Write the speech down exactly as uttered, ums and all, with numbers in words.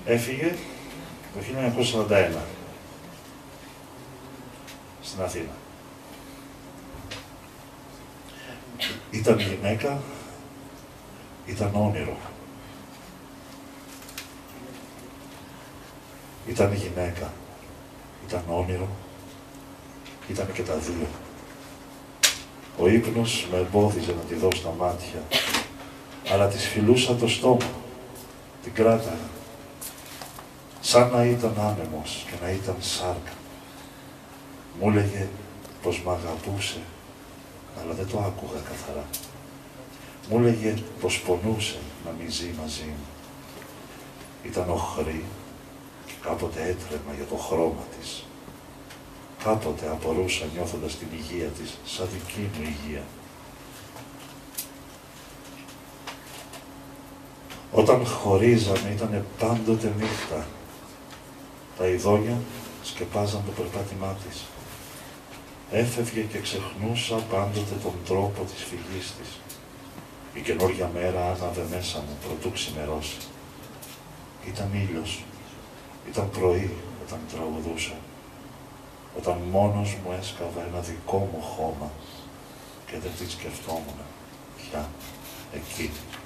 Έφυγε το χίλια εννιακόσια σαράντα ένα στην Αθήνα. Ήταν γυναίκα, ήταν όνειρο. Ήταν γυναίκα, ήταν όνειρο, ήταν και τα δύο. Ο ύπνος με εμπόδιζε να τη δω στα μάτια, αλλά της φιλούσα το στόμα, την κράταγα, σαν να ήταν άνεμος και να ήταν σάρκα. Μου έλεγε πως μ' αγαπούσε, αλλά δεν το άκουγα καθαρά. Μου έλεγε πως πονούσε να μην ζει μαζί μου. Ήταν οχρή και κάποτε έτρεμα για το χρώμα της. Κάποτε απορούσα νιώθοντας την υγεία της σαν δική μου υγεία. Όταν χωρίζαμε ήτανε πάντοτε νύχτα. Τα ειδόνια σκεπάζαν το περπάτημά της. Έφευγε και ξεχνούσα πάντοτε τον τρόπο της φυγής της. Η καινούργια μέρα άναβε μέσα μου προτού ξημερώσει. Ήταν ήλιος, ήταν πρωί όταν τραγουδούσα. Όταν μόνος μου έσκαβα ένα δικό μου χώμα και δεν την σκεφτόμουν πια εκεί.